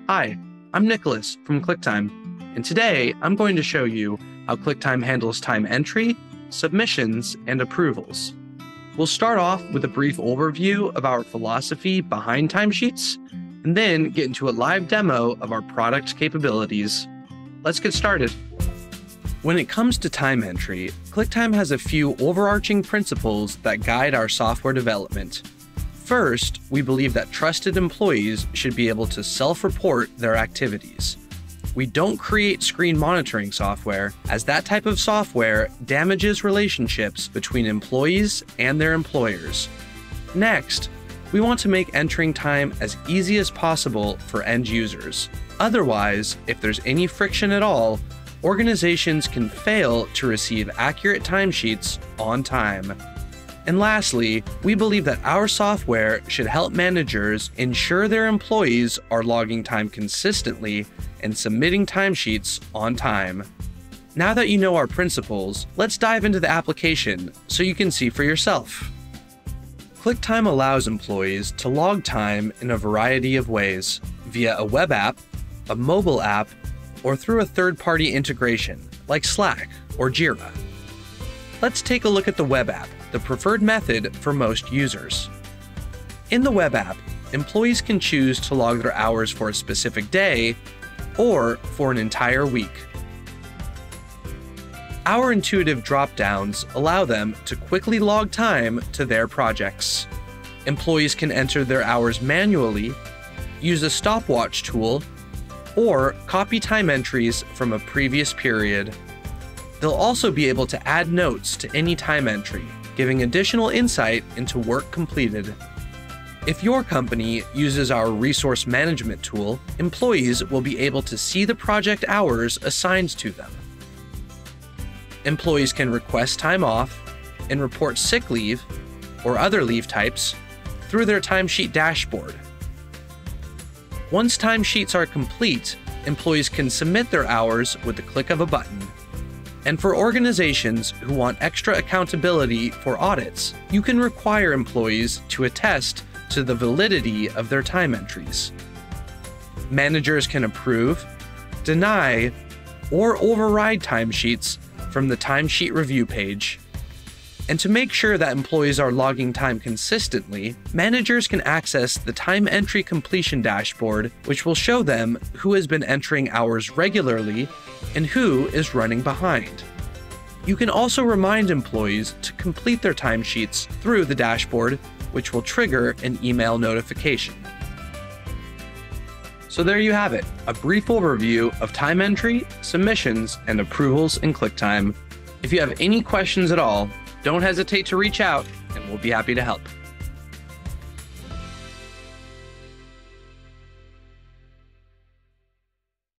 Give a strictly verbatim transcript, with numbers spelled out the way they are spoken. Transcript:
Hi, I'm Nicholas from ClickTime, and today I'm going to show you how ClickTime handles time entry, submissions, and approvals. We'll start off with a brief overview of our philosophy behind timesheets, and then get into a live demo of our product capabilities. Let's get started. When it comes to time entry, ClickTime has a few overarching principles that guide our software development. First, we believe that trusted employees should be able to self-report their activities. We don't create screen monitoring software, as that type of software damages relationships between employees and their employers. Next, we want to make entering time as easy as possible for end users. Otherwise, if there's any friction at all, organizations can fail to receive accurate timesheets on time. And lastly, we believe that our software should help managers ensure their employees are logging time consistently and submitting timesheets on time. Now that you know our principles, let's dive into the application so you can see for yourself. ClickTime allows employees to log time in a variety of ways, via a web app, a mobile app, or through a third-party integration like Slack or Jira. Let's take a look at the web app, the preferred method for most users. In the web app, employees can choose to log their hours for a specific day or for an entire week. Our intuitive drop-downs allow them to quickly log time to their projects. Employees can enter their hours manually, use a stopwatch tool, or copy time entries from a previous period. They'll also be able to add notes to any time entry, giving additional insight into work completed. If your company uses our resource management tool, employees will be able to see the project hours assigned to them. Employees can request time off and report sick leave or other leave types through their timesheet dashboard. Once timesheets are complete, employees can submit their hours with the click of a button. And for organizations who want extra accountability for audits, you can require employees to attest to the validity of their time entries. Managers can approve, deny, or override timesheets from the timesheet review page. And to make sure that employees are logging time consistently, managers can access the time entry completion dashboard, which will show them who has been entering hours regularly and who is running behind. You can also remind employees to complete their timesheets through the dashboard, which will trigger an email notification. So there you have it, a brief overview of time entry, submissions, and approvals in ClickTime. If you have any questions at all, don't hesitate to reach out and we'll be happy to help.